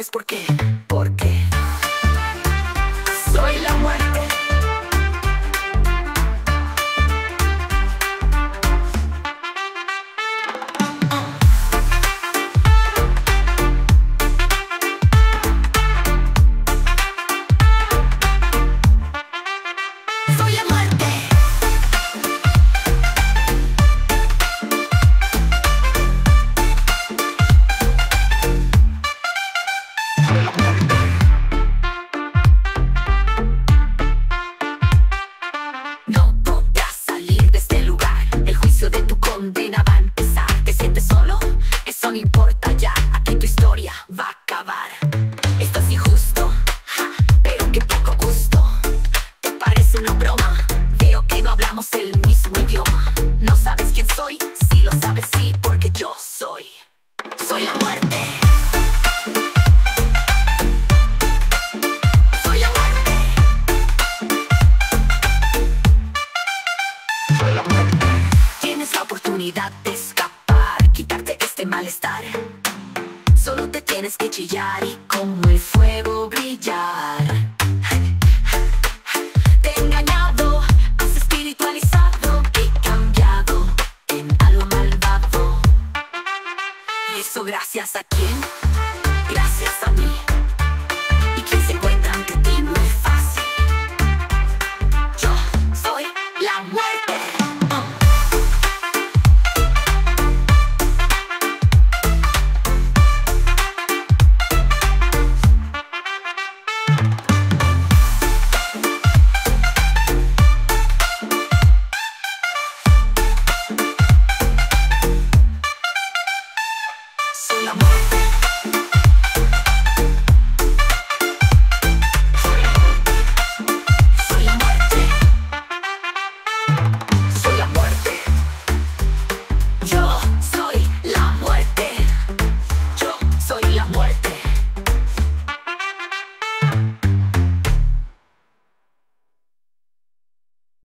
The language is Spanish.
sabes por qué. Porque soy la muerte. Soy la muerte. No podrás salir de este lugar. El juicio de tu condena va a empezar. ¿Te sientes solo? Eso no importa ya. Aquí tu historia va a acabar. Esto es injusto, ja, pero qué poco gusto. ¿Te parece una broma? Veo que no hablamos el mismo idioma. ¿No sabes quién soy? Sí lo sabes, sí, porque yo soy la muerte. Soy la muerte. Soy la muerte. Tienes la oportunidad de escapar, quitarte este malestar. Solo te tienes que chillar y como el fuego brillar. Te he engañado, has espiritualizado y cambiado en algo malvado. ¿Y eso gracias a quién? Gracias a mí.